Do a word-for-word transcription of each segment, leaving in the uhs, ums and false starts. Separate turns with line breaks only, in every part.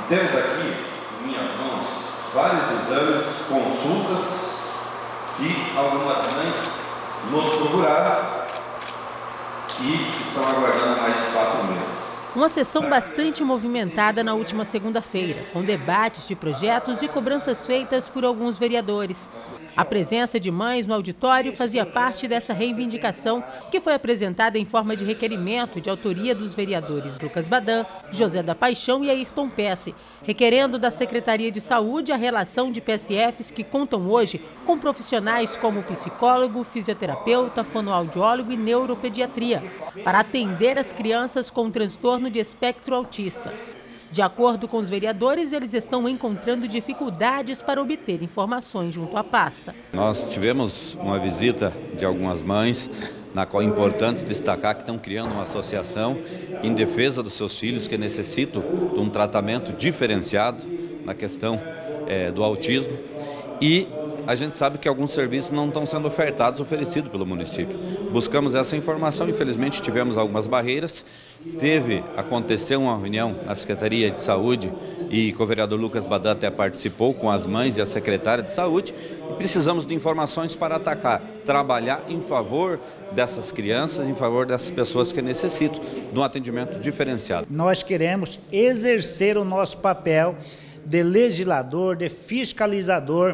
Temos aqui, em minhas mãos, vários exames, consultas e algumas mães nos procuraram e estão aguardando mais de quatro meses.
Uma sessão bastante movimentada na última segunda-feira, com debates de projetos e cobranças feitas por alguns vereadores. A presença de mães no auditório fazia parte dessa reivindicação, que foi apresentada em forma de requerimento de autoria dos vereadores Lucas Badan, José da Paixão e Ayrton Pesce, requerendo da Secretaria de Saúde a relação de P S Fs que contam hoje com profissionais como psicólogo, fisioterapeuta, fonoaudiólogo e neuropediatria, para atender as crianças com transtorno de espectro autista. De acordo com os vereadores, eles estão encontrando dificuldades para obter informações junto à pasta.
Nós tivemos uma visita de algumas mães, na qual é importante destacar que estão criando uma associação em defesa dos seus filhos que necessitam de um tratamento diferenciado na questão é, do autismo. E a gente sabe que alguns serviços não estão sendo ofertados, oferecidos pelo município. Buscamos essa informação, infelizmente tivemos algumas barreiras. Teve, aconteceu uma reunião na Secretaria de Saúde e o vereador Lucas Badan até participou com as mães e a secretária de Saúde. E precisamos de informações para atacar, trabalhar em favor dessas crianças, em favor dessas pessoas que necessitam de um atendimento diferenciado.
Nós queremos exercer o nosso papel de legislador, de fiscalizador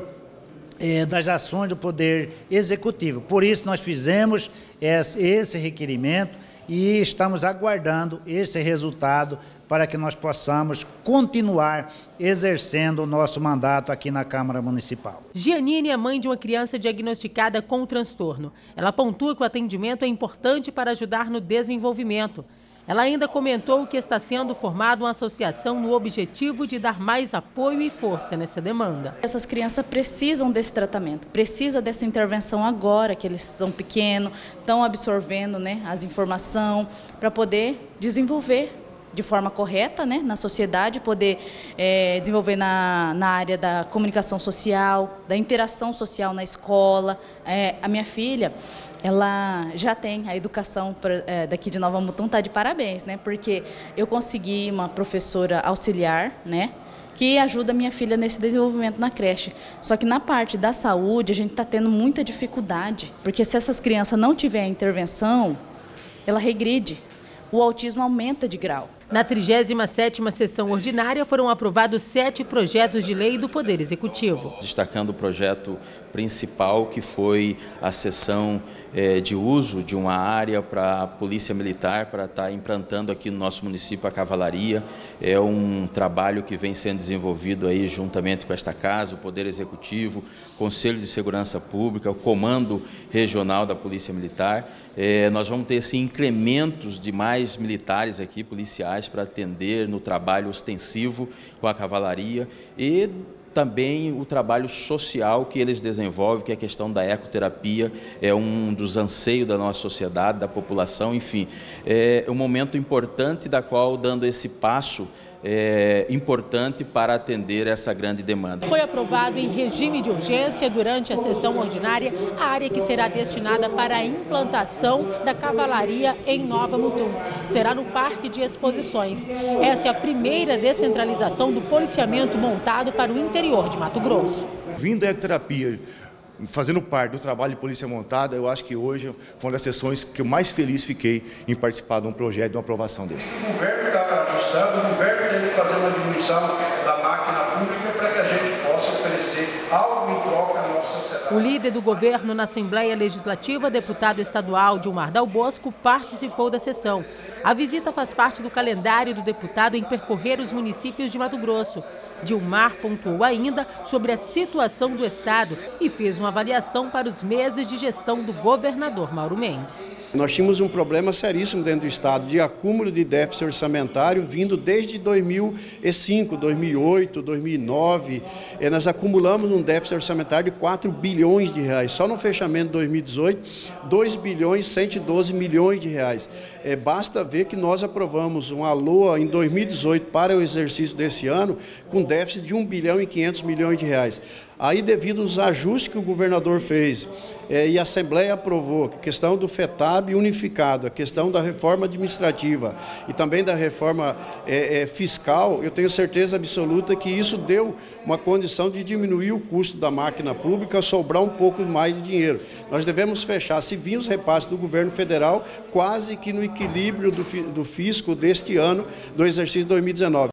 eh, das ações do Poder Executivo. Por isso nós fizemos esse, esse requerimento e estamos aguardando esse resultado para que nós possamos continuar exercendo o nosso mandato aqui na Câmara Municipal.
Gianine é mãe de uma criança diagnosticada com transtorno. Ela pontua que o atendimento é importante para ajudar no desenvolvimento. Ela ainda comentou que está sendo formada uma associação no objetivo de dar mais apoio e força nessa demanda.
Essas crianças precisam desse tratamento, precisam dessa intervenção agora, que eles são pequenos, estão absorvendo, né, as informações para poder desenvolver de forma correta, né, na sociedade, poder é, desenvolver na, na área da comunicação social, da interação social na escola. É, a minha filha, ela já tem a educação pra, é, daqui de Nova Mutum, está de parabéns, né, porque eu consegui uma professora auxiliar, né, que ajuda a minha filha nesse desenvolvimento na creche. Só que na parte da saúde a gente está tendo muita dificuldade, porque se essas crianças não tiverem a intervenção, ela regride. O autismo aumenta de grau.
Na trigésima sétima sessão ordinária foram aprovados sete projetos de lei do Poder Executivo.
Destacando o projeto principal, que foi a cessão eh, de uso de uma área para a Polícia Militar, para estar implantando aqui no nosso município a cavalaria. É um trabalho que vem sendo desenvolvido aí juntamente com esta casa, o Poder Executivo, Conselho de Segurança Pública, o Comando Regional da Polícia Militar. Eh, nós vamos ter esse incrementos de mais militares aqui, policiais, para atender no trabalho ostensivo com a cavalaria e também o trabalho social que eles desenvolvem, que é a questão da ecoterapia, é um dos anseios da nossa sociedade, da população, enfim. É um momento importante da qual, dando esse passo, é importante para atender essa grande demanda.
Foi aprovado em regime de urgência durante a sessão ordinária a área que será destinada para a implantação da cavalaria em Nova Mutum. Será no Parque de Exposições. Essa é a primeira descentralização do policiamento montado para o interior de Mato Grosso.
Vindo a ecoterapia, fazendo parte do trabalho de polícia montada, eu acho que hoje foi uma das sessões que eu mais feliz fiquei em participar de um projeto, de uma aprovação desse.
O governo está ajustando, o governo tem que fazer uma diminuição da máquina pública para que a gente possa oferecer algo em troca à nossa sociedade.
O líder do governo na Assembleia Legislativa, deputado estadual Dilmar Dal Bosco, participou da sessão. A visita faz parte do calendário do deputado em percorrer os municípios de Mato Grosso. Dilmar pontuou ainda sobre a situação do Estado e fez uma avaliação para os meses de gestão do governador Mauro Mendes.
Nós tínhamos um problema seríssimo dentro do Estado de acúmulo de déficit orçamentário vindo desde dois mil e cinco, dois mil e oito, dois mil e nove. Nós acumulamos um déficit orçamentário de quatro bilhões de reais. Só no fechamento de dois mil e dezoito, dois bilhões e cento e doze milhões de reais. É, basta ver que nós aprovamos uma L O A em dois mil e dezoito para o exercício desse ano com déficit de um bilhão e quinhentos milhões de reais. Aí, devido aos ajustes que o governador fez é, e a Assembleia aprovou, a questão do FETAB unificado, a questão da reforma administrativa e também da reforma é, é, fiscal, eu tenho certeza absoluta que isso deu uma condição de diminuir o custo da máquina pública, sobrar um pouco mais de dinheiro. Nós devemos fechar, se vir os repasses do governo federal, quase que no equilíbrio do, do fisco deste ano, do exercício dois mil e dezenove.